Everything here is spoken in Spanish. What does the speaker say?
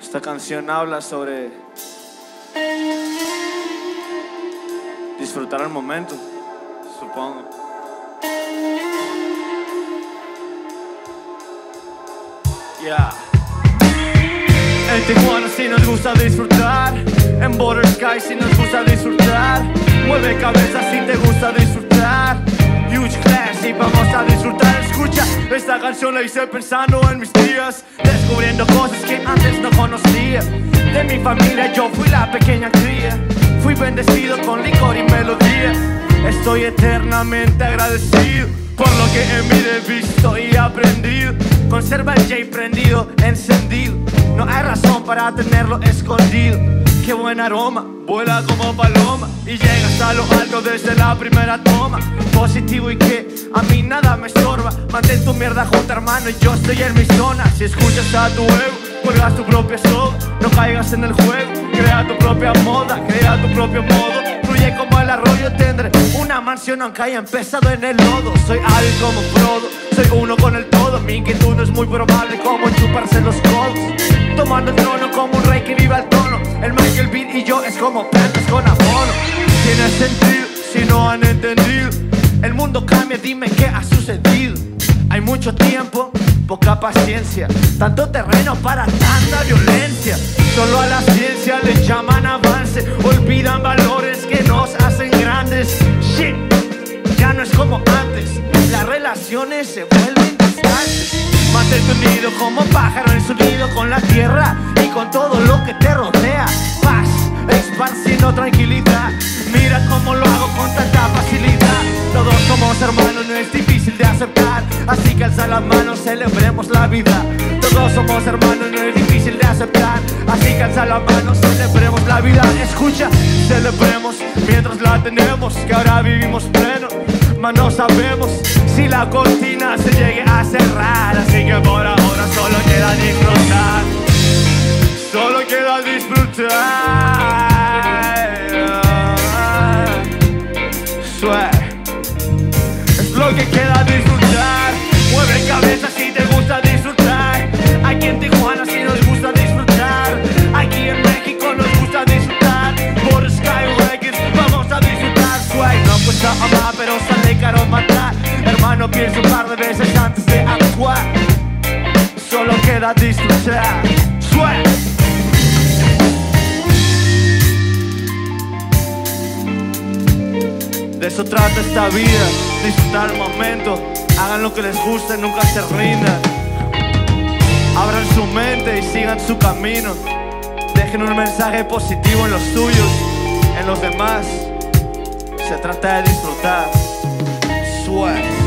Esta canción habla sobre disfrutar el momento, supongo. Yeah. En Tijuana sí nos gusta disfrutar, en Border Sky sí nos gusta disfrutar. Mueve cabeza si te gusta disfrutar. Huge Class y vamos a disfrutar. Escucha, esta canción la hice pensando en mis días, descubriendo cosas que antes no conocía. De mi familia yo fui la pequeña cría, fui bendecido con licor y melodía. Estoy eternamente agradecido por lo que en mí he visto y aprendido. Conserva el J prendido, encendido, no hay razón para tenerlo escondido. Qué buen aroma, vuela como paloma y llega hasta lo alto desde la primera toma. Positivo y que a mí nada me estorba. Mantén tu mierda junta, hermano, y yo estoy en mi zona. Si escuchas a tu ego, cuelgas tu propia soga. No caigas en el juego, crea tu propia moda, crea tu propio modo. Fluye como el arroyo, tendré una mansión aunque haya empezado en el lodo. Soy hábil como Frodo, soy uno con el todo. Mi inquietud no es muy probable como chuparse los codos. Tomando el trono como un rey que viva el tono. El Michael Beat y yo es como plantas con abono. Tiene sentido si no han entendido. El mundo cambia, dime qué ha sucedido. Hay mucho tiempo, poca paciencia, tanto terreno para tanta violencia. Solo a la ciencia le llaman avance, olvidan valores que nos hacen grandes. Shit, ya no es como antes, las relaciones se vuelven distantes. Mantente unido como pájaro en su nido con la tierra y con todo lo que te rodea. Paz, esparciendo tranquilidad, mira cómo lo hago con tanta facilidad. Todos somos hermanos, no es difícil de aceptar, así que alza las manos, celebremos la vida. Todos somos hermanos, no es difícil de aceptar, así que alza las manos, celebremos la vida. Escucha, celebremos mientras la tenemos, que ahora vivimos pleno, mas no sabemos si la cortina se llegue a cerrar. Así que por ahora solo queda disfrutar, solo queda disfrutar. Suave, es lo que queda disfrutar. Mueve cabeza si te gusta disfrutar. Aquí en Tijuana sí nos gusta disfrutar. Aquí en México nos gusta disfrutar. Por Sky Records vamos a disfrutar. Suave, no cuesta amar pero sale caro matar. Hermano, piensa un par de veces antes de actuar. Solo queda disfrutar. Suave. De eso trata esta vida, disfrutar el momento. Hagan lo que les guste, nunca se rindan. Abran su mente y sigan su camino. Dejen un mensaje positivo en los suyos, en los demás. Se trata de disfrutar. Suave.